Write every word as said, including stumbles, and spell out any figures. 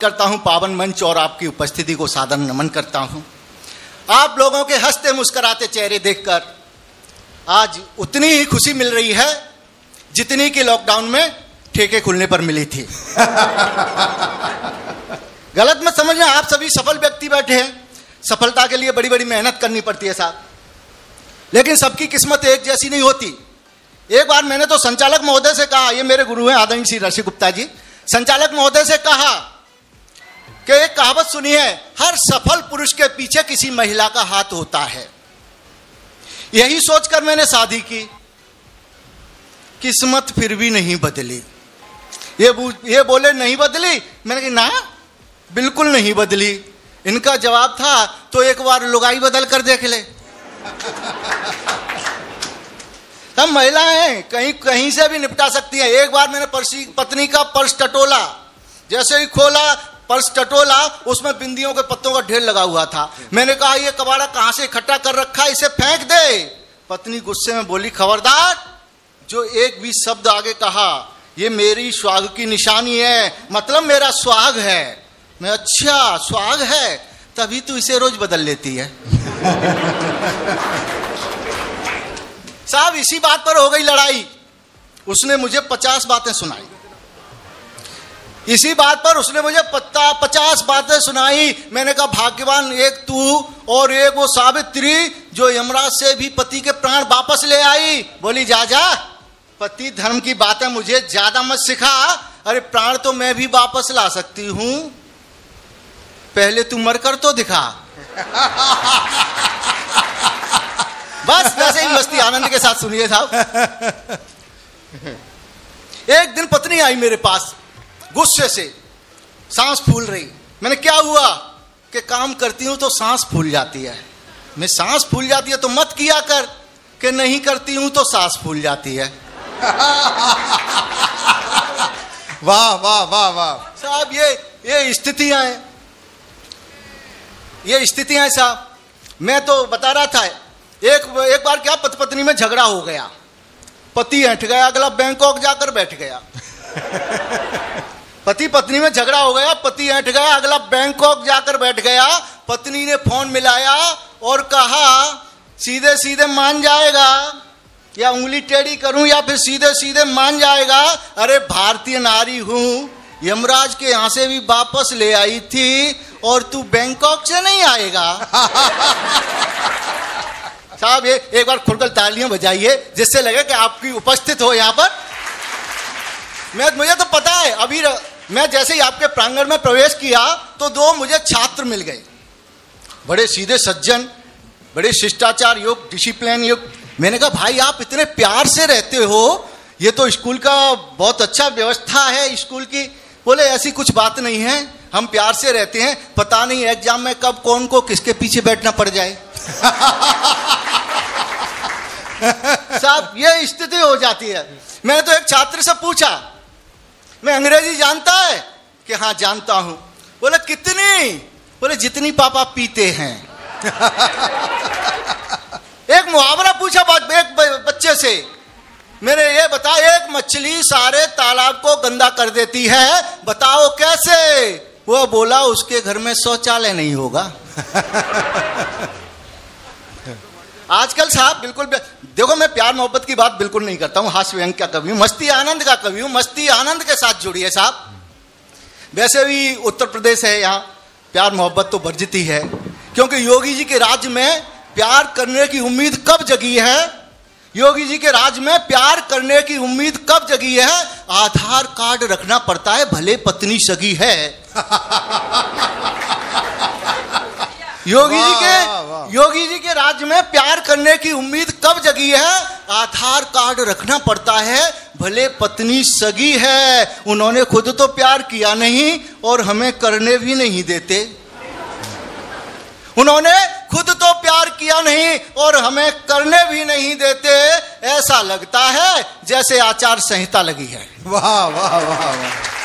करता हूं पावन मंच और आपकी उपस्थिति को सादर नमन करता हूं। आप लोगों के हंसते मुस्कुराते चेहरे देखकर आज उतनी ही खुशी मिल रही है जितनी कि लॉकडाउन में ठेके खुलने पर मिली थी। गलत मत समझना, आप सभी सफल व्यक्ति बैठे हैं, सफलता के लिए बड़ी बड़ी मेहनत करनी पड़ती है साहब, लेकिन सबकी किस्मत एक जैसी नहीं होती। एक बार मैंने तो संचालक महोदय से कहा, ये मेरे गुरु हैं आदरणीय श्री ऋषि गुप्ता जी, संचालक महोदय से कहा कि एक कहावत सुनी है, हर सफल पुरुष के पीछे किसी महिला का हाथ होता है। यही सोचकर मैंने शादी की, किस्मत फिर भी नहीं बदली। ये ये बोले नहीं बदली, मैंने कहा ना बिल्कुल नहीं बदली। इनका जवाब था तो एक बार लुगाई बदल कर देख ले। तब महिलाएं कहीं कहीं से भी निपटा सकती हैं। एक बार मैंने पर्सी पत्नी का पर्स टटोला, जैसे ही खोला पर्स टटोला, उसमें बिंदियों के पत्तों का ढेर लगा हुआ था। मैंने कहा ये कबाड़ा कहां से इकट्ठा कर रखा है, इसे फेंक दे। पत्नी गुस्से में बोली, खबरदार, जो एक भी शब्द आगे कहा, ये मेरी सुहाग की निशानी है, मतलब मेरा सुहाग है। मैं अच्छा सुहाग है, तभी तो इसे रोज बदल लेती है। साहब इसी बात पर हो गई लड़ाई। उसने मुझे पचास बातें सुनाई, इसी बात पर उसने मुझे पत्ता पचास बातें सुनाई। मैंने कहा भाग्यवान एक तू और एक वो सावित्री जो यमराज से भी पति के प्राण वापस ले आई। बोली जा जा, पति धर्म की बातें मुझे ज्यादा मत सिखा। अरे प्राण तो मैं भी वापस ला सकती हूं, पहले तू मर कर तो दिखा। बस वैसे ही मस्ती आनंद के साथ सुनिए साहब। एक दिन पत्नी आई मेरे पास गुस्से से, सांस फूल रही। मैंने क्या हुआ कि काम करती हूं तो सांस फूल जाती है। मैं सांस फूल जाती है तो मत किया कर, कि नहीं करती हूं तो सांस फूल जाती है। वाह वाह वाह वाह साहब, ये ये स्थितियां हैं, ये स्थितियां साहब। मैं तो बता रहा था, एक एक बार क्या पति पत्नी में झगड़ा हो गया, पति हट गया, अगला बैंकॉक जाकर बैठ गया। पति पत्नी में झगड़ा हो गया, पति हट गया, अगला बैंकॉक जाकर बैठ गया। पत्नी ने फोन मिलाया और कहा सीधे सीधे मान जाएगा या उंगली टेढ़ी करूं या फिर सीधे सीधे मान जाएगा। अरे भारतीय नारी हूं, यमराज के यहां से भी वापस ले आई थी और तू बैंकॉक से नहीं आएगा। साहब ये एक बार खुलकर तालियां बजाइए जिससे लगे कि आपकी उपस्थित हो यहां पर। मैं मुझे तो पता है, अभी र, मैं जैसे ही आपके प्रांगण में प्रवेश किया तो दो मुझे छात्र मिल गए, बड़े सीधे सज्जन, बड़े शिष्टाचार युक्त, डिसिप्लिन युक्त। मैंने कहा भाई आप इतने प्यार से रहते हो, ये तो स्कूल का बहुत अच्छा व्यवस्था है स्कूल की। बोले ऐसी कुछ बात नहीं है, हम प्यार से रहते हैं, पता नहीं एग्जाम में कब कौन को किसके पीछे बैठना पड़ जाए। साहब ये स्थिति हो जाती है। मैंने तो एक छात्र से पूछा, मैं अंग्रेजी जानता है कि हाँ जानता हूं। बोले कितनी? बोले जितनी पापा पीते हैं। एक मुहावरा पूछा एक बच्चे से, मेरे ये बता, एक मछली सारे तालाब को गंदा कर देती है, बताओ कैसे? वो बोला उसके घर में शौचालय नहीं होगा। आजकल साहब बिल्कुल देखो, मैं प्यार मोहब्बत की बात बिल्कुल नहीं करता हूं, हास्य व्यंग का कवि हूं, मस्ती आनंद का कवि हूं। मस्ती आनंद के साथ जुड़िए साहब। वैसे भी उत्तर प्रदेश है, यहाँ प्यार मोहब्बत तो वर्जित ही है, क्योंकि योगी जी के राज्य में प्यार करने की उम्मीद कब जगी है? योगी जी के राज्य में प्यार करने की उम्मीद कब जगी है? आधार कार्ड रखना पड़ता है, भले पत्नी सगी है। योगी जी के योगी जी के राज्य में प्यार करने की उम्मीद कब जगी है? आधार कार्ड रखना पड़ता है, भले पत्नी सगी है। उन्होंने खुद तो प्यार किया नहीं और हमें करने भी नहीं देते। उन्होंने खुद तो प्यार किया नहीं और हमें करने भी नहीं देते। ऐसा लगता है जैसे आचार संहिता लगी है। वाह वाह वाह वाह।